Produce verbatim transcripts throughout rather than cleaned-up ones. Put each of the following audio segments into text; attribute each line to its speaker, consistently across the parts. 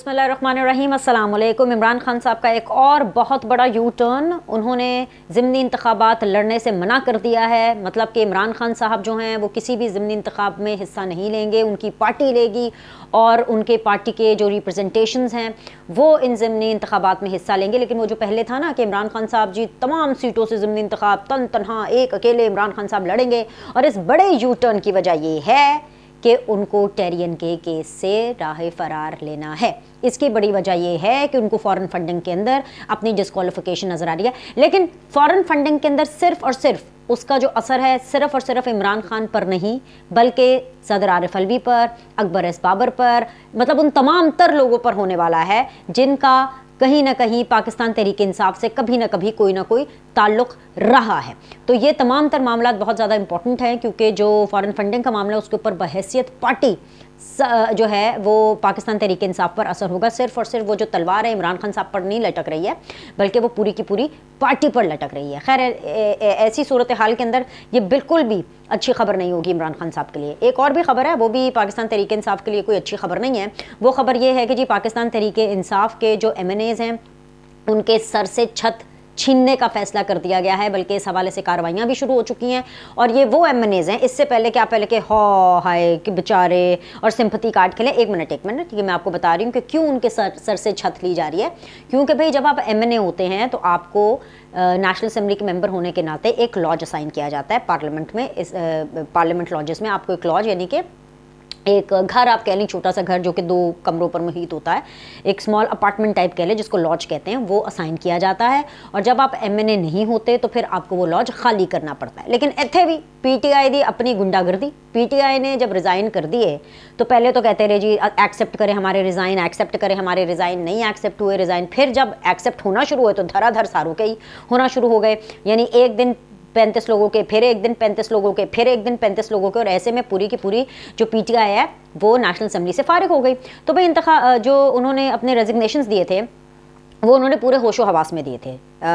Speaker 1: बिस्मिल्लाहिर्रहमानिर्रहीम अस्सलाम वालेकुम। इमरान खान साहब का एक और बहुत बड़ा यू टर्न, उन्होंने ज़िमनी इंतखाबात लड़ने से मना कर दिया है। मतलब कि इमरान खान साहब जो हैं वो किसी भी ज़िमनी इंतखाब में हिस्सा नहीं लेंगे, उनकी पार्टी लेगी और उनके पार्टी के जो रिप्रेजेंटेशंस हैं वो इन ज़िमनी इंतखाबात में हिस्सा लेंगे। लेकिन वो जो पहले था ना कि इमरान खान साहब जी तमाम सीटों से ज़िमनी इंतखाब तन तनहा एक अकेले इमरान खान साहब लड़ेंगे, और इस बड़े यू टर्न की वजह ये है कि उनको टेरियन के केस से राह फरार लेना है। इसकी बड़ी वजह यह है कि उनको फॉरेन फंडिंग के अंदर अपनी डिस्क्वालिफिकेशन नज़र आ रही है। लेकिन फॉरेन फंडिंग के अंदर सिर्फ और सिर्फ उसका जो असर है सिर्फ और सिर्फ इमरान खान पर नहीं, बल्कि सदर आरिफ अलवी पर, अकबर एस बाबर पर, मतलब उन तमाम तर लोगों पर होने वाला है जिनका कहीं ना कहीं पाकिस्तान तहरीक इंसाफ से कभी ना कभी कोई ना कोई ताल्लुक़ रहा है। तो ये तमाम तर मामला बहुत ज़्यादा इंपॉर्टेंट हैं, क्योंकि जो फॉरेन फंडिंग का मामला है उसके ऊपर बहैसियत पार्टी जो है वो पाकिस्तान तहरीक इंसाफ पर असर होगा। सिर्फ और सिर्फ वो जो तलवार है इमरान खान साहब पर नहीं लटक रही है, बल्कि वो पूरी की पूरी पार्टी पर लटक रही है। खैर, ऐसी सूरत हाल के अंदर ये बिल्कुल भी अच्छी खबर नहीं होगी इमरान खान साहब के लिए। एक और भी खबर है, वो भी पाकिस्तान तहरीक इंसाफ के लिए कोई अच्छी खबर नहीं है। वो खबर ये है कि जी पाकिस्तान तहरीक इंसाफ के जो एम एन एज़ हैं उनके सर से छत छीनने का फैसला कर दिया गया है, बल्कि इस हवाले से कार्रवाइयाँ भी शुरू हो चुकी हैं। और ये वो एम एन एज़ हैं, इससे पहले क्या पहले के हो हाय कि बेचारे और सिंपथी कार्ड खेले। एक मिनट एक मिनट ये मैं आपको बता रही हूँ कि क्यों उनके सर सर से छत ली जा रही है। क्योंकि भाई जब आप एम एन ए होते हैं तो आपको नेशनल असेंबली के मेंबर होने के नाते एक लॉज असाइन किया जाता है पार्लियामेंट में। इस पार्लियामेंट लॉजेस में आपको एक लॉज यानी कि एक घर आप कह लें, छोटा सा घर जो कि दो कमरों पर मुहित होता है, एक स्मॉल अपार्टमेंट टाइप कह लें जिसको लॉज कहते हैं, वो असाइन किया जाता है। और जब आप एम एन ए नहीं होते तो फिर आपको वो लॉज खाली करना पड़ता है। लेकिन इतने भी पी टी आई दी अपनी गुंडागर्दी। पी टी आई ने जब रिज़ाइन कर दिए तो पहले तो कहते रहे जी एक्सेप्ट करें हमारे रिज़ाइन, एक्सेप्ट करें हमारे रिज़ाइन, नहीं एक्सेप्ट हुए रिज़ाइन। फिर जब एक्सेप्ट होना शुरू हुए तो धराधर सारों के ही होना शुरू हो गए। यानी एक दिन पैंतीस लोगों के, फिर एक दिन पैंतीस लोगों के, फिर एक दिन पैंतीस लोगों के, और ऐसे में पूरी की पूरी जो पीटीआई है वो नेशनल असेंबली से फारिग हो गई। तो भाई इंतखा जो उन्होंने अपने रेजिग्नेशंस दिए थे वो उन्होंने पूरे होशो हवास में दिए थे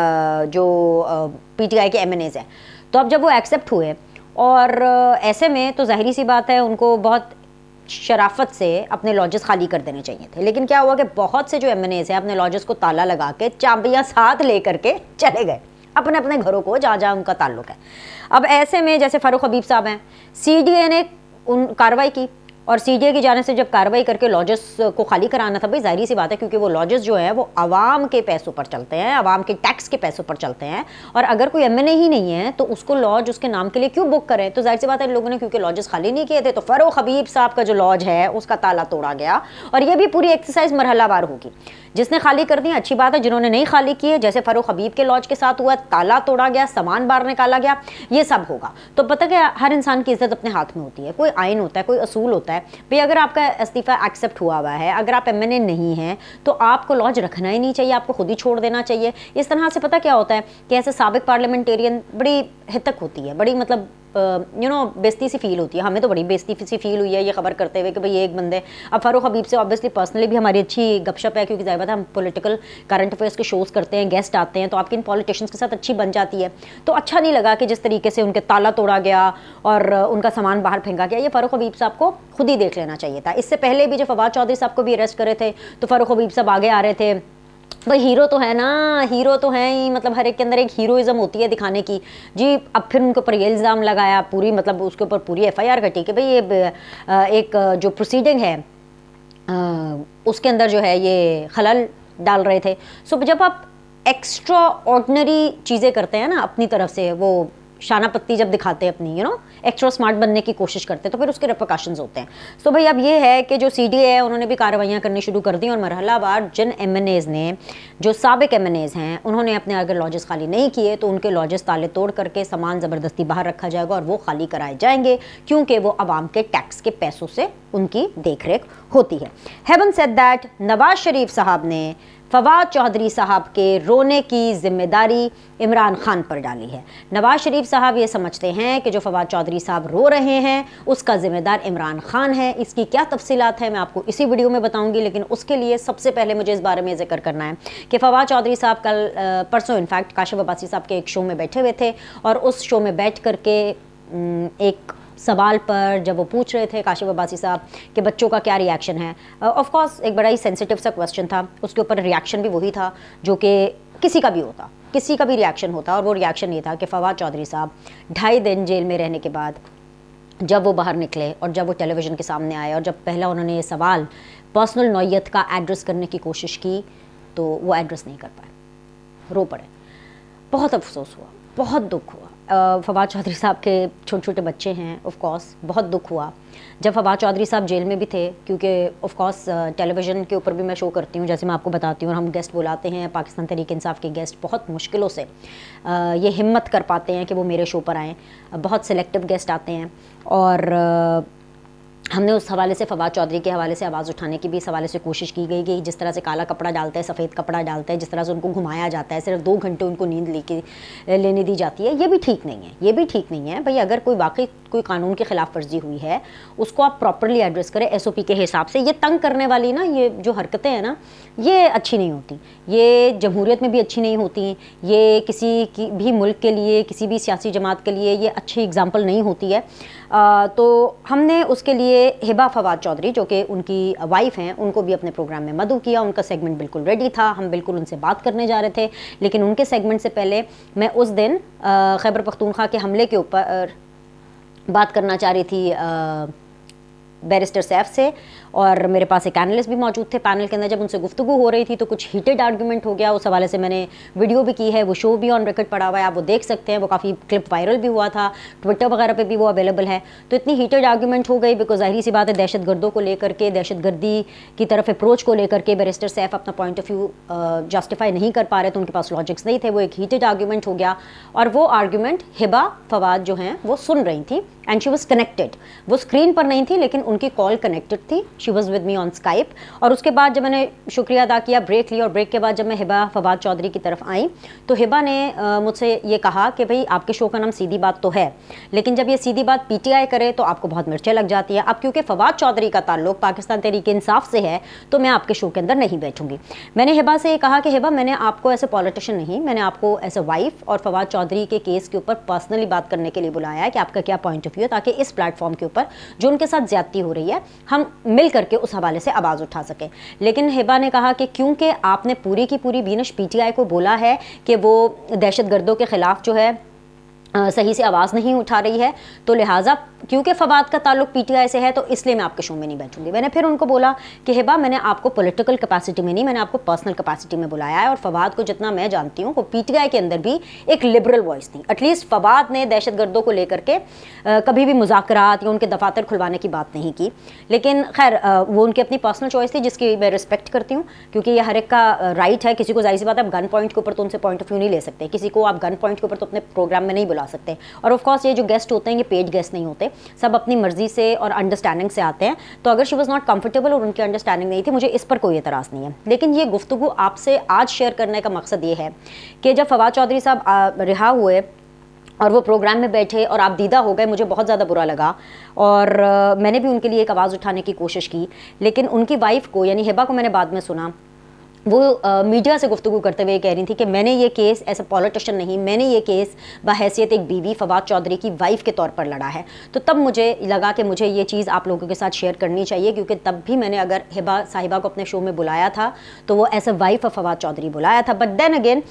Speaker 1: जो पीटीआई के एम एन एज़ हैं। तो अब जब वो एक्सेप्ट हुए और ऐसे में तो ज़ाहिरी सी बात है उनको बहुत शराफत से अपने लॉजेस खाली कर देने चाहिए थे। लेकिन क्या हुआ कि बहुत से जो एम एन एज़ हैं अपने लॉजेस को ताला लगा के चाबियाँ साथ ले करके चले गए अपने अपने घरों को जहाँ जहाँ उनका ताल्लुक है। अब ऐसे में जैसे फ़ारूक हबीब साहब हैं, सी डी ए ने उन कार्रवाई की, और सी डी ए की जाने से जब कार्रवाई करके लॉजेस को खाली कराना था, भाई जाहिर सी बात है क्योंकि वो लॉजेस जो है वो आवाम के पैसों पर चलते हैं, आवाम के टैक्स के पैसों पर चलते हैं, और अगर कोई एम एन ए ही नहीं है तो उसको लॉज उसके नाम के लिए क्यों बुक करें। तो जाहिर सी बात है इन लोगों ने क्योंकि लॉजेस खाली नहीं किए थे तो फ़ारूक हबीब साहब का जो लॉज है उसका ताला तोड़ा गया। और ये भी पूरी एक्सरसाइज मरहलावार होगी। जिसने खाली कर दिया अच्छी बात है, जिन्होंने नहीं खाली किए जैसे फ़ारूक हबीब के लॉज के साथ हुआ, ताला तोड़ा गया, सामान बाहर निकाला गया, ये सब होगा। तो पता क्या, हर इंसान की इज्जत अपने हाथ में होती है, कोई आइन होता है, कोई असूल होता है। भाई अगर आपका इस्तीफ़ा एक्सेप्ट हुआ हुआ है, अगर आप एम एन ए नहीं हैं तो आपको लॉज रखना ही नहीं चाहिए, आपको खुद ही छोड़ देना चाहिए। इस तरह से पता क्या होता है कि ऐसे साबिक पार्लियामेंटेरियन बड़ी हितक होती है, बड़ी मतलब यू नो बेइज्जती सी फील होती है। हमें तो बड़ी बेइज्जती सी फील हुई है ये खबर करते हुए कि भाई एक बंदे, अब फ़ारूक हबीब से ऑब्वियसली पर्सनली भी हमारी अच्छी गपशप है, क्योंकि ज़ाहिर बात है हम पॉलिटिकल करंट अफेयर्स के शोज़ करते हैं, गेस्ट आते हैं, तो आपकी इन पॉलिटिशियंस के साथ अच्छी बन जाती है। तो अच्छा नहीं लगा कि जिस तरीके से उनके ताला तोड़ा गया और उनका सामान बाहर फेंका गया। ये फ़ारूक हबीब साहब को खुद ही देख लेना चाहिए था। इससे पहले भी जब फवाद चौधरी साहब को भी अरेस्ट करे थे तो फ़ारूक हबीब साहब आगे आ रहे थे, भाई हीरो तो है ना, हीरो तो है ही, मतलब हर एक के अंदर एक हीरोइज्म होती है दिखाने की जी। अब फिर उनके ऊपर ये इल्ज़ाम लगाया, पूरी मतलब उसके ऊपर पूरी एफ आई आर कटी कि भाई ये एक जो प्रोसीडिंग है उसके अंदर जो है ये खलल डाल रहे थे। सो जब आप एक्स्ट्रा ऑर्डिनरी चीज़ें करते हैं ना अपनी तरफ से, वो शाना पत्ती जब दिखाते हैं अपनी, यू नो एक्स्ट्रा स्मार्ट बनने की कोशिश करते हैं, तो फिर उसके रिपरकशंस होते हैं। सो भाई अब ये है कि जो सी डी ए है उन्होंने भी कार्रवाइयाँ करनी शुरू कर दी, और मरहलावार जिन एम एन एज़ ने, जो साबिक एम एन एज़ हैं, उन्होंने अपने अगर लॉजेस खाली नहीं किए तो उनके लॉजेस ताले तोड़ करके सामान ज़बरदस्ती बाहर रखा जाएगा और वो खाली कराए जाएंगे, क्योंकि वो आवाम के टैक्स के पैसों से उनकी देख रेख होती है। Having said that, Nawaz Sharif साहब ने फवाद चौधरी साहब के रोने की जिम्मेदारी इमरान खान पर डाली है। नवाज शरीफ साहब ये समझते हैं कि जो फवाद चौधरी साहब रो रहे हैं उसका जिम्मेदार इमरान खान है। इसकी क्या तफसीलात है मैं आपको इसी वीडियो में बताऊंगी, लेकिन उसके लिए सबसे पहले मुझे इस बारे में जिक्र करना है कि फवाद चौधरी साहब कल परसों इनफैक्ट काशिफ अब्बासी साहब के एक शो में बैठे हुए थे, और उस शो में बैठ करके एक सवाल पर जब वो पूछ रहे थे काशिफ अब्बासी साहब कि बच्चों का क्या रिएक्शन है, ऑफ कोर्स एक बड़ा ही सेंसिटिव सा क्वेश्चन था, उसके ऊपर रिएक्शन भी वही था जो कि किसी का भी होता, किसी का भी रिएक्शन होता। और वो रिएक्शन ये था कि फवाद चौधरी साहब ढाई दिन जेल में रहने के बाद जब वो बाहर निकले और जब वो टेलीविज़न के सामने आए और जब पहला उन्होंने ये सवाल पर्सनल नौयत का एड्रेस करने की कोशिश की तो वो एड्रेस नहीं कर पाए, रो पड़े। बहुत अफसोस हुआ, बहुत दुख हुआ। फवाद चौधरी साहब के छोटे छोटे बच्चे हैं, ऑफ कोर्स बहुत दुख हुआ। जब फवाद चौधरी साहब जेल में भी थे, क्योंकि ऑफ कोर्स टेलीविज़न के ऊपर भी मैं शो करती हूँ, जैसे मैं आपको बताती हूँ, और हम गेस्ट बुलाते हैं, पाकिस्तान तहरीक इंसाफ के गेस्ट बहुत मुश्किलों से आ, ये हिम्मत कर पाते हैं कि वो मेरे शो पर आएँ। बहुत सिलेक्टिव गेस्ट आते हैं और आ, हमने उस हवाले से फवाद चौधरी के हवाले से आवाज़ उठाने की भी इस हवाले से कोशिश की गई कि जिस तरह से काला कपड़ा डालते हैं, सफ़ेद कपड़ा डालते हैं, जिस तरह से उनको घुमाया जाता है, सिर्फ दो घंटे उनको नींद लेके लेने दी जाती है, ये भी ठीक नहीं है, ये भी ठीक नहीं है भाई। अगर कोई वाकई कोई कानून की खिलाफ वर्जी हुई है उसको आप प्रॉपरली एड्रेस करें एस ओ पी के हिसाब से। ये तंग करने वाली ना ये जो हरकतें हैं ना, ये अच्छी नहीं होती, ये जमहूरियत में भी अच्छी नहीं होती, ये किसी की भी मुल्क के लिए, किसी भी सियासी जमात के लिए ये अच्छी एग्जाम्पल नहीं होती है। आ, तो हमने उसके लिए हिबा फवाद चौधरी जो कि उनकी वाइफ हैं उनको भी अपने प्रोग्राम में मदऊ किया। उनका सेगमेंट बिल्कुल रेडी था, हम बिल्कुल उनसे बात करने जा रहे थे, लेकिन उनके सेगमेंट से पहले मैं उस दिन खैबर पख्तूनख्वा के हमले के ऊपर बात करना चाह रही थी बैरिस्टर सैफ से, और मेरे पास एक एनालिस्ट भी मौजूद थे। पैनल के अंदर जब उनसे गुफ्तगू हो रही थी तो कुछ हीटेड आर्गूमेंट हो गया। उस हवाले से मैंने वीडियो भी की है, वो शो भी ऑन रिकॉर्ड पड़ा हुआ है, आप वो देख सकते हैं। वो काफ़ी क्लिप वायरल भी हुआ था, ट्विटर वगैरह पे भी वो अवेलेबल है। तो इतनी हीटेड आर्गूमेंट हो गई बिकॉज ज़ाहिर सी बात है दहशत गर्दों को लेकर के, दहशत गर्दी की तरफ अप्रोच को लेकर के बैरिस्टर सैफ अपना पॉइंट ऑफ व्यू जस्टिफाई नहीं कर पा रहे थे, उनके पास लॉजिक्स नहीं थे। वो एक हीटेड आर्गूमेंट हो गया और वो आर्गूमेंट हिबा फवाद जो हैं वो सुन रही थी एंड शी वॉज कनेक्टेड। वो स्क्रीन पर नहीं थी लेकिन उनकी कॉल कनेक्टेड थी, she was with me on Skype. और उसके बाद जब मैंने शुक्रिया अदा किया, ब्रेक लिया, और ब्रेक के बाद जब मैं हिबा फवाद चौधरी की तरफ आई तो हिबा ने मुझसे ये कहा कि भाई आपके शो का नाम सीधी बात तो है, लेकिन जब ये सीधी बात पीटीआई करे तो आपको बहुत मिर्चें लग जाती है। अब क्योंकि फवाद चौधरी का ताल्लुक पाकिस्तान तहरीक इंसाफ से है तो मैं आपके शो के अंदर नहीं बैठूंगी। मैंने हिबा से ये कहा कि हिबा मैंने आपको एज ए पॉलिटिशियन नहीं, मैंने आपको एज ए वाइफ और फवाद चौधरी के केस के ऊपर पर्सनली बात करने के लिए बुलाया है कि आपका क्या पॉइंट ऑफ व्यू है, ताकि इस प्लेटफॉर्म के ऊपर जो उनके साथ ज्यादती हो रही है हम मिल करके उस हवाले से आवाज़ उठा सके। लेकिन हिबा ने कहा कि क्योंकि आपने पूरी की पूरी बीनश पीटीआई को बोला है कि वो दहशतगर्दों के खिलाफ जो है आ, सही से आवाज़ नहीं उठा रही है, तो लिहाजा क्योंकि फवाद का ताल्लुक पीटीआई से है तो इसलिए मैं आपके शो में नहीं बैठूंगी। मैंने फिर उनको बोला कि हिबा मैंने आपको पॉलिटिकल कैपेसिटी में नहीं, मैंने आपको पर्सनल कैपेसिटी में बुलाया है, और फवाद को जितना मैं जानती हूँ वो पीटीआई के अंदर भी एक लिबरल वॉइस थी। एटलीस्ट फवाद ने दहशतगर्दों को लेकर के आ, कभी भी मुज़ाकरात या उनके दफातर खुलवाने की बात नहीं की। लेकिन खैर वो उनकी अपनी पर्सनल चॉइस थी जिसकी मैं रिस्पेक्ट करती हूँ, क्योंकि ये हर एक का राइट है। किसी को जाहिर सी बात है आप गन पॉइंट के ऊपर तो उनसे पॉइंट ऑफ व्यू नहीं ले सकते, किसी को आप गन पॉइंट के ऊपर तो अपने प्रोग्राम में नहीं बुला सकते। और ऑफ कोर्स ये जो गेस्ट होते हैं ये पेड गेस्ट नहीं होते, सब अपनी मर्जी से और अंडरस्टैंडिंग से आते हैं। तो अगर शी वॉज नॉट कंफर्टेबल और उनकी अंडरस्टैंडिंग नहीं थी, मुझे इस पर कोई एतराज़ नहीं है। लेकिन ये गुफ्तगू आपसे आज शेयर करने का मकसद ये है कि जब फवाद चौधरी साहब रिहा हुए और वो प्रोग्राम में बैठे और आप दीदा हो गए, मुझे बहुत ज़्यादा बुरा लगा और आ, मैंने भी उनके लिए एक आवाज़ उठाने की कोशिश की। लेकिन उनकी वाइफ को यानी हिबा को मैंने बाद में सुना, वो आ, मीडिया से गुफ्तगू करते हुए कह रही थी कि मैंने ये केस एज ए पॉलिटिशियन नहीं, मैंने ये केस बहैसियत एक बीवी फवाद चौधरी की वाइफ के तौर पर लड़ा है। तो तब मुझे लगा कि मुझे ये चीज़ आप लोगों के साथ शेयर करनी चाहिए, क्योंकि तब भी मैंने अगर हिबा साहिबा को अपने शो में बुलाया था तो वो as a wife of Fawad Chaudhry बुलाया था। But then again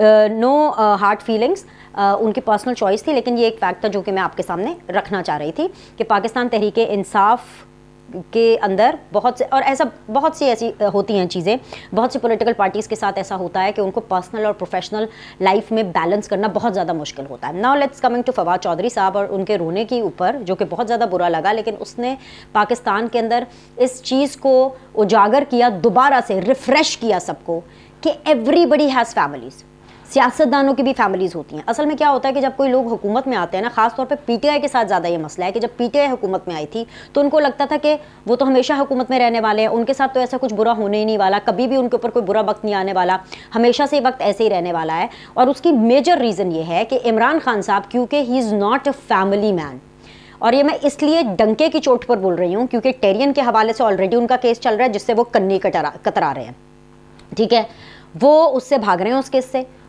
Speaker 1: no hard feelings, उनकी पर्सनल चॉइस थी। लेकिन ये एक फैक्ट था जो कि मैं आपके सामने रखना चाह रही थी कि पाकिस्तान तहरीक इंसाफ के अंदर बहुत से और ऐसा बहुत सी ऐसी होती हैं चीज़ें, बहुत सी पॉलिटिकल पार्टीज़ के साथ ऐसा होता है कि उनको पर्सनल और प्रोफेशनल लाइफ में बैलेंस करना बहुत ज़्यादा मुश्किल होता है। Now let's coming to Fawad Chaudhry साहब और उनके रोने के ऊपर, जो कि बहुत ज़्यादा बुरा लगा, लेकिन उसने पाकिस्तान के अंदर इस चीज़ को उजागर किया, दोबारा से रिफ्रेश किया सबको कि एवरीबडी हैज़ फैमिलीज़। सियासतदानों की भी फैमिलीज़ होती हैं। असल में क्या होता है कि जब कोई लोग हुकूमत में आते हैं ना, ख़ास तौर पे पीटीआई के साथ ज़्यादा ये मसला है कि जब पीटीआई हुकूमत में आई थी तो उनको लगता था कि वो तो हमेशा हुकूमत में रहने वाले हैं, उनके साथ तो ऐसा कुछ बुरा होने ही नहीं वाला, कभी भी उनके ऊपर कोई बुरा वक्त नहीं आने वाला, हमेशा से वक्त ऐसे ही रहने वाला है। और उसकी मेजर रीज़न ये है कि इमरान खान साहब, क्योंकि he is not a family man, और ये मैं इसलिए डंके की चोट पर बोल रही हूँ क्योंकि टेरियन के हवाले से ऑलरेडी उनका केस चल रहा है जिससे वो कन्नी कतरा कतरा रहे हैं, ठीक है। वो उससे भाग रहे हैं उस केस से,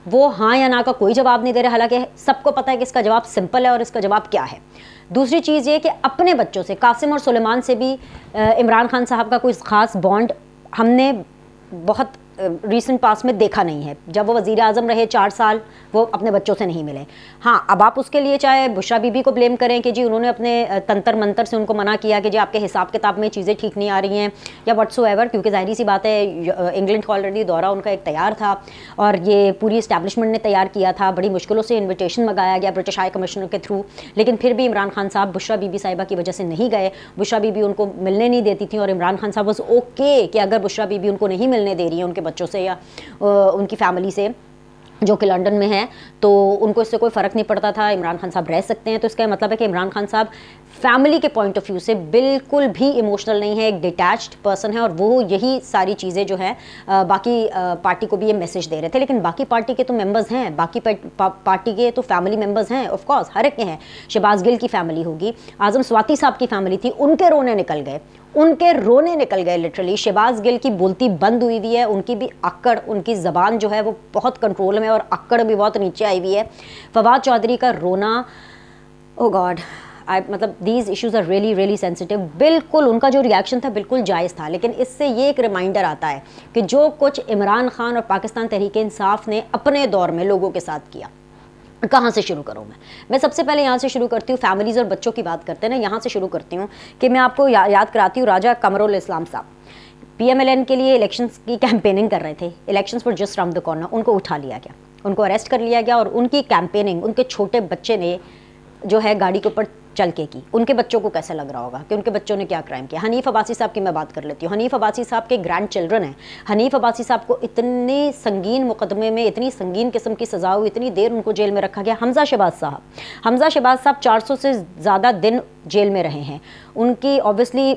Speaker 1: वो हाँ या ना का कोई जवाब नहीं दे रहे, हालांकि सबको पता है कि इसका जवाब सिंपल है और इसका जवाब क्या है। दूसरी चीज़ ये कि अपने बच्चों से, कासिम और सुलेमान से भी इमरान खान साहब का कोई ख़ास बॉन्ड हमने बहुत रीसेंट पास में देखा नहीं है। जब वो वज़ीर आज़म रहे चार साल, वो अपने बच्चों से नहीं मिले। हाँ, अब आप उसके लिए चाहे बुशरा बीबी को ब्लेम करें कि जी उन्होंने अपने तंत्र मंत्र से उनको मना किया कि जी आपके हिसाब किताब में चीज़ें ठीक नहीं आ रही हैं या व्हाट्सोएवर, क्योंकि ज़ाहिर सी बात है इंग्लैंड का ऑलरेडी दौरा उनका एक तैयार था और ये पूरी इस्टेब्लिशमेंट ने तैयार किया था। बड़ी मुश्किलों से इन्विटेशन मंगाया गया ब्रिटिश हाई कमिश्नर के थ्रू, लेकिन फिर भी इमरान खान साहब बुशरा बीबी साहिबा की वजह से नहीं गए। बुशरा बीबी उनको मिलने नहीं देती थी और इमरान खान साहब वॉज ओके कि अगर बुशरा बीबी उनको नहीं मिलने दे रही है उनके बच्चों से या उनकी फैमिली से जो कि लंदन में है, तो उनको इससे कोई फ़र्क नहीं पड़ता था, इमरान खान साहब रह सकते हैं। तो इसका मतलब है कि इमरान खान साहब फैमिली के पॉइंट ऑफ व्यू से बिल्कुल भी इमोशनल नहीं है, एक डिटैच्ड पर्सन है और वो यही सारी चीज़ें जो है बाकी आ, पार्टी को भी ये मैसेज दे रहे थे। लेकिन बाकी पार्टी के तो मेंबर्स हैं, बाकी पा, पार्टी के तो फैमिली मेंबर्स हैं, ऑफ कोर्स हर एक के हैं। शहबाज गिल की फैमिली होगी, आज़म स्वाति साहब की फैमिली थी, उनके रोने निकल गए, उनके रोने निकल गए लिटरली। शहबाज गिल की बोलती बंद हुई हुई है, उनकी भी अक्कड़, उनकी ज़बान जो है वो बहुत कंट्रोल में और अक्कड़ भी बहुत नीचे आई हुई है। फवाद चौधरी का रोना, ओ गॉड, आई मतलब these issues are really really sensitive. बिल्कुल उनका जो रिएक्शन था बिल्कुल जायज़ था, लेकिन इससे ये एक रिमाइंडर आता है कि जो कुछ इमरान खान और पाकिस्तान तहरीक-ए-इंसाफ ने अपने दौर में लोगों के साथ किया, कहाँ से शुरू करूँ मैं मैं सबसे पहले यहाँ से शुरू करती हूँ, फैमिलीज़ और बच्चों की बात करते हैं ना, यहाँ से शुरू करती हूँ कि मैं आपको या, याद कराती हूँ राजा कमरुल इस्लाम साहब पीएमएलएन के लिए इलेक्शंस की कैंपेनिंग कर रहे थे। इलेक्शंस पर जस्ट राउंड द कॉर्नर, उनको उठा लिया गया, उनको अरेस्ट कर लिया गया और उनकी कैंपेनिंग उनके छोटे बच्चे ने जो है गाड़ी के ऊपर चल के की। उनके बच्चों को कैसे लग रहा होगा कि उनके बच्चों ने क्या क्राइम किया। हनीफ अब्बासी साहब की मैं बात कर लेती हूँ। हनीफ अब्बासी साहब के ग्रैंड चिल्ड्रन हैं। हनीफ अब्बासी साहब को इतने संगीन मुकदमे में इतनी संगीन किस्म की सज़ा हुई, इतनी देर उनको जेल में रखा गया। हमजा शहबाज साहब हमजा शहबाज साहब चार सौ से ज़्यादा दिन जेल में रहे हैं। उनकी ऑब्वियसली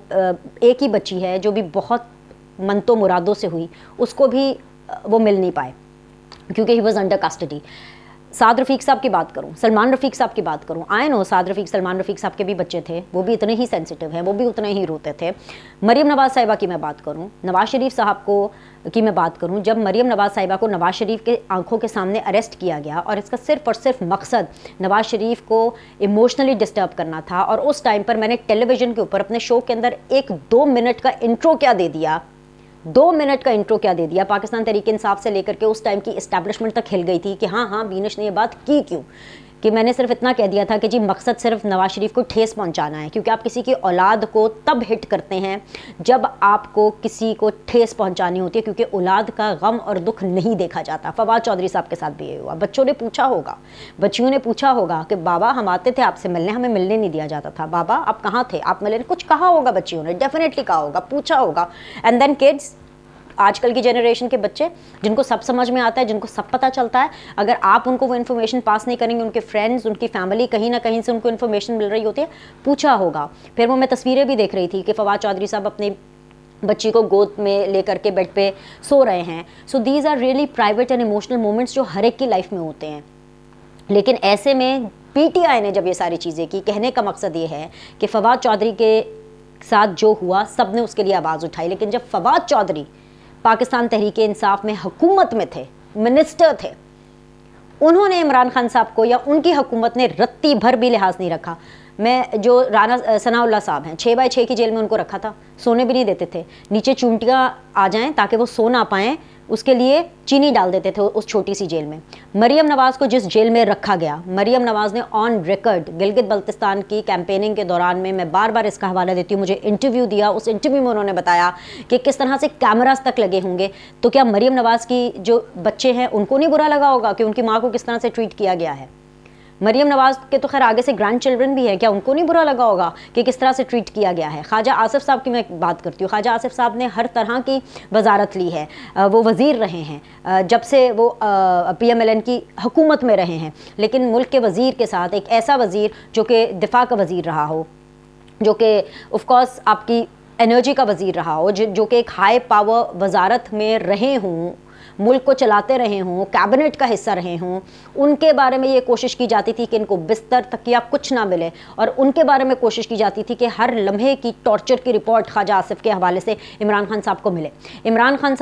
Speaker 1: एक ही बच्ची है जो भी बहुत मनतो मुरादों से हुई, उसको भी वो मिल नहीं पाए क्योंकि he was under custody. Saad Rafique साहब की बात करूं, सलमान रफ़ीक साहब की बात करूं, आए नो साद रफ़ीक सलमान रफ़ीक साहब के भी बच्चे थे, वो भी इतने ही सेंसिटिव हैं, वो भी उतने ही रोते थे। मरीम नवाज़ साहिबा की मैं बात करूं, नवाज़ शरीफ साहब को की मैं बात करूं, जब मरीम नवाज़ साहिबा को नवाज़ शरीफ के आंखों के सामने अरेस्ट किया गया और इसका सिर्फ और सिर्फ मकसद नवाज़ शरीफ को इमोशनली डिस्टर्ब करना था, और उस टाइम पर मैंने टेलीविज़न के ऊपर अपने शो के अंदर एक दो मिनट का इंट्रो क्या दे दिया दो मिनट का इंट्रो क्या दे दिया पाकिस्तान तहरीक-ए-इंसाफ से लेकर के उस टाइम की इस्टेब्लिशमेंट तक हिल गई थी कि हाँ हाँ बीनश ने ये बात की क्यों, कि मैंने सिर्फ इतना कह दिया था कि जी मकसद सिर्फ नवाज शरीफ को ठेस पहुंचाना है, क्योंकि आप किसी की औलाद को तब हिट करते हैं जब आपको किसी को ठेस पहुंचानी होती है, क्योंकि औलाद का गम और दुख नहीं देखा जाता। फवाद चौधरी साहब के साथ भी ये हुआ। बच्चों ने पूछा होगा बच्चियों ने पूछा होगा कि बाबा हम आते थे आपसे मिलने, हमें मिलने नहीं दिया जाता था, बाबा आप कहाँ थे, आप मिले, कुछ कहा होगा बच्चियों ने, डेफिनेटली कहा होगा, पूछा होगा। एंड देन किड्स, आजकल की जनरेशन के बच्चे जिनको सब समझ में आता है, जिनको सब पता चलता है, अगर आप उनको वो इन्फॉर्मेशन पास नहीं करेंगे, उनके फ्रेंड्स, उनकी फैमिली कहीं ना कहीं से उनको इन्फॉर्मेशन मिल रही होती है, पूछा होगा। फिर वो मैं तस्वीरें भी देख रही थी कि फवाद चौधरी साहब अपनी बच्ची को गोद में लेकर के बेड पे सो रहे हैं। So these are really private and emotional moments जो हर एक की लाइफ में होते हैं। लेकिन ऐसे में पीटीआई ने जब ये सारी चीज़ें की, कहने का मकसद ये है कि फवाद चौधरी के साथ जो हुआ सब ने उसके लिए आवाज़ उठाई, लेकिन जब फवाद चौधरी पाकिस्तान तहरीक-ए-इंसाफ में हुकूमत में थे, मिनिस्टर थे, उन्होंने इमरान खान साहब को या उनकी हुकूमत ने रत्ती भर भी लिहाज नहीं रखा। मैं जो राना सनाउल्लाह साहब हैं, छः बाई छः की जेल में उनको रखा था, सोने भी नहीं देते थे, नीचे चूंटियाँ आ जाएं ताकि वो सो ना पाएँ, उसके लिए चीनी डाल देते थे उस छोटी सी जेल में। मरीम नवाज़ को जिस जेल में रखा गया, मरीम नवाज़ ने ऑन रिकॉर्ड गिलगित बल्तिस्तान की कैंपेनिंग के दौरान में, मैं बार बार इसका हवाला देती हूँ, मुझे इंटरव्यू दिया, उस इंटरव्यू में उन्होंने बताया कि किस तरह से कैमरास तक लगे होंगे। तो क्या मरीम नवाज़ की जो बच्चे हैं उनको नहीं बुरा लगा होगा कि उनकी माँ को किस तरह से ट्रीट किया गया है? मरीम नवाज़ के तो खैर आगे से ग्रैंड चिल्ड्रन भी है, क्या उनको नहीं बुरा लगा होगा कि किस तरह से ट्रीट किया गया है? ख्वाजा आसिफ साहब की मैं बात करती हूँ। ख्वाजा आसिफ साहब ने हर तरह की वजारत ली है, वो वज़ीर रहे हैं जब से वो पीएमएलएन की हुकूमत में रहे हैं, लेकिन मुल्क के वज़ीर के साथ एक ऐसा वज़ीर जो कि दिफा का वज़ीर रहा हो, जो कि ऑफ कोर्स आपकी एनर्जी का वज़ीर रहा हो, जो कि एक हाई पावर वजारत में रहे हों, मुल्क को चलाते रहे हों, कैबिनेट का हिस्सा रहे हों, उनके बारे में ये कोशिश की जाती थी कि इनको बिस्तर तकिया कुछ ना मिले, और उनके बारे में कोशिश की जाती थी कि हर लम्हे की टॉर्चर की रिपोर्ट ख्वाजा आसिफ के हवाले से इमरान खान साहब को मिले। इमरान खान साहब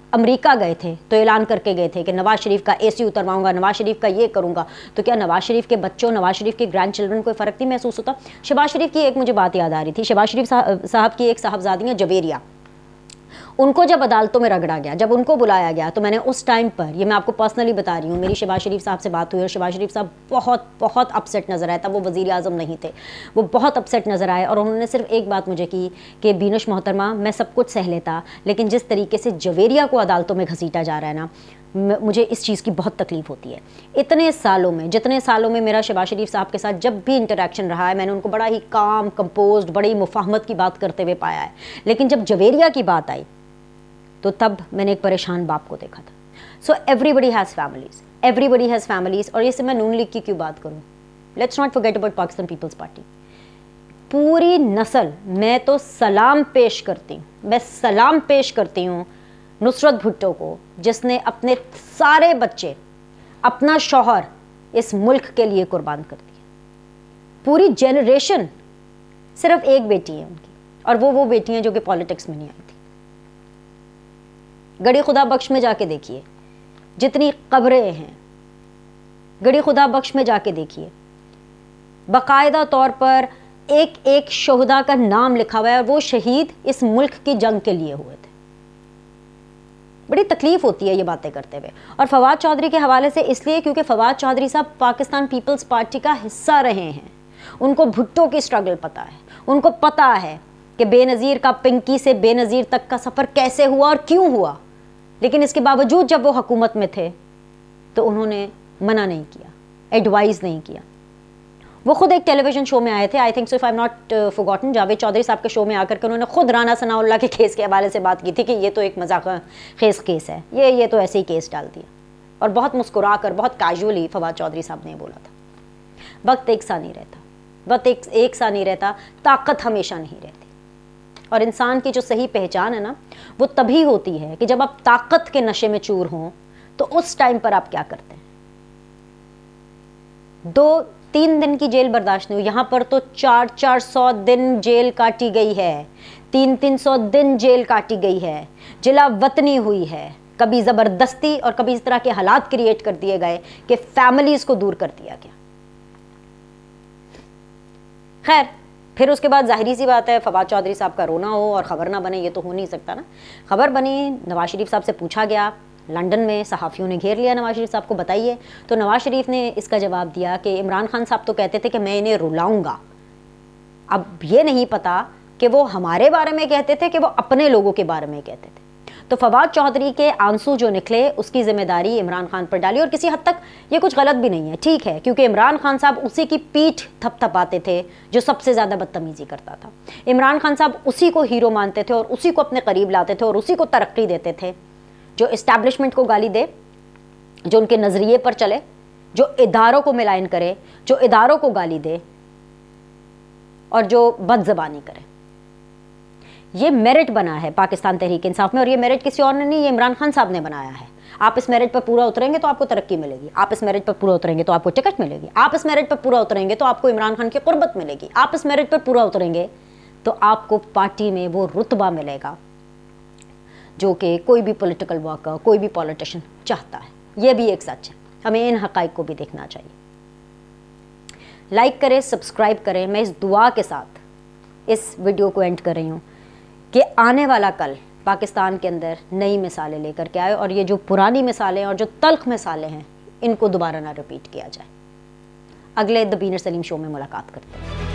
Speaker 1: अमेरिका गए थे तो ऐलान करके गए थे कि नवाज शरीफ का एसी उतरवाऊंगा, नवाज शरीफ का ये करूंगा, तो क्या नवाज शरीफ के बच्चों, नवाज शरीफ के ग्रैंड चिल्ड्रन को फ़र्क नहीं महसूस होता? शहबाज शरीफ की एक मुझे बात याद आ रही थी। शहबाज शरीफ साहब की एक साहबजादी हैं जवेरिया, उनको जब अदालतों में रगड़ा गया, जब उनको बुलाया गया, तो मैंने उस टाइम पर, ये मैं आपको पर्सनली बता रही हूँ, मेरी शहबाज शरीफ साहब से बात हुई और शहबाज शरीफ साहब बहुत बहुत अपसेट नज़र आए। तब वो वज़ीर आज़म नहीं थे, वो बहुत अपसेट नज़र आए और उन्होंने सिर्फ एक बात मुझे की कि बीनुश मोहतरमा, मैं सब कुछ सह लेता, लेकिन जिस तरीके से जवेरिया को अदालतों में घसीटा जा रहा है ना, मुझे इस चीज़ की बहुत तकलीफ़ होती है। इतने सालों में, जितने सालों में मेरा शहबाज शरीफ साहब के साथ जब भी इंटरेक्शन रहा है, मैंने उनको बड़ा ही काम, कंपोज्ड, बड़ी मुफाहमत की बात करते हुए पाया है। लेकिन जब जवेरिया की बात आई तो तब मैंने एक परेशान बाप को देखा था। So everybody has families, everybody has families. और ये से मैं नून लीग की क्यों बात करूँ? Let's not forget about Pakistan Peoples Party. पूरी नस्ल, मैं तो सलाम पेश करती हूँ, मैं सलाम पेश करती हूँ नुसरत भुट्टो को, जिसने अपने सारे बच्चे, अपना शौहर इस मुल्क के लिए कुर्बान कर दिए। पूरी जेनरेशन, सिर्फ एक बेटी है उनकी, और वो वो बेटी हैं जो कि पॉलिटिक्स में नहीं आई थी। गड़ी खुदा बख्श में जाके देखिए जितनी कब्रें हैं, गड़ी खुदा बख्श में जाके देखिए, बाकायदा तौर पर एक एक शोहदा का नाम लिखा हुआ है और वो शहीद इस मुल्क की जंग के लिए हुए थे। बड़ी तकलीफ होती है ये बातें करते हुए। और फवाद चौधरी के हवाले से इसलिए क्योंकि फवाद चौधरी साहब पाकिस्तान पीपल्स पार्टी का हिस्सा रहे हैं, उनको भुट्टो की स्ट्रगल पता है, उनको पता है कि बेनज़ीर का पिंकी से बेनज़ीर तक का सफ़र कैसे हुआ और क्यों हुआ। लेकिन इसके बावजूद जब वो हुकूमत में थे तो उन्होंने मना नहीं किया, एडवाइस नहीं किया। वो खुद एक टेलीविज़न शो में आए थे, I think so if I am not forgotten, Javed Chaudhry साहब के शो में आकर के उन्होंने खुद राना सनाउल्लाह के केस के हवाले से बात की थी कि ये तो एक मजाक खेस केस है, ये ये तो ऐसे ही केस डाल दिया। और बहुत मुस्कुरा कर, बहुत कैजुअली फवाद चौधरी साहब ने बोला था। वक्त एक सा नहीं रहता, वक्त एक एक सा नहीं रहता, ताकत हमेशा नहीं रहती। और इंसान की जो सही पहचान है ना, वो तभी होती है कि जब आप ताकत के नशे में चूर हों, तो उस टाइम पर आप क्या करते हैं। दो तीन दिन की जेल बर्दाश्त नहीं हुई, यहाँ पर तो चार चार सौ दिन जेल काटी गई है, तीन तीन सौ दिन जेल काटी गई है, जिला वतनी हुई है, कभी ज़बरदस्ती और कभी इस तरह के हालात क्रिएट कर दिए गए कि फैमिलीज को दूर कर दिया गया। खैर, फिर उसके बाद जाहिर सी बात है फवाद चौधरी साहब का रोना हो और ख़बर ना बने, ये तो हो नहीं सकता ना। खबर बनी, नवाज शरीफ साहब से पूछा गया, लंदन में सहाफ़ियों ने घेर लिया नवाज शरीफ साहब को, बताइए। तो नवाज शरीफ ने इसका जवाब दिया कि इमरान खान साहब तो कहते थे कि मैं इन्हें रुलाऊंगा। अब ये नहीं पता कि वो हमारे बारे में कहते थे कि वो अपने लोगों के बारे में कहते थे। तो फवाद चौधरी के आंसू जो निकले उसकी जिम्मेदारी इमरान खान पर डाली, और किसी हद तक ये कुछ गलत भी नहीं है, ठीक है, क्योंकि इमरान खान साहब उसी की पीठ थपथपाते थे जो सबसे ज़्यादा बदतमीज़ी करता था। इमरान खान साहब उसी को हीरो मानते थे और उसी को अपने करीब लाते थे और उसी को तरक्की देते थे जो इस्टेब्लिशमेंट को गाली दे, जो उनके नज़रिए पर चले, जो इदारों को मिलान करे, जो इदारों को गाली दे और जो बदज़बानी करे। ये मेरिट बना है पाकिस्तान तहरीक इंसाफ में, और ये मेरिट किसी और ने नहीं, ये इमरान खान साहब ने बनाया है। आप इस मेरिट पर पूरा उतरेंगे तो आपको तरक्की मिलेगी, आप इस मेरिट पर पूरा उतरेंगे तो आपको टिकट मिलेगी, आप इस मेरिट पर पूरा उतरेंगे तो आपको इमरान खान की कुर्बत मिलेगी, आप इस मेरिट पर पूरा उतरेंगे तो आपको पार्टी में वो रुतबा मिलेगा जो कि कोई भी पॉलिटिकल वर्कर, कोई भी पॉलिटिशियन चाहता है। ये भी एक सच है, हमें इन हक़ाइक़ को भी देखना चाहिए। लाइक करें, सब्सक्राइब करें। मैं इस दुआ के साथ इस वीडियो को एंड कर रही हूँ कि आने वाला कल पाकिस्तान के अंदर नई मिसालें लेकर के आए और ये जो पुरानी मिसालें और जो तल्ख मिसालें हैं इनको दोबारा ना रिपीट किया जाए। अगले द बीनर सलीम शो में मुलाकात करते हैं।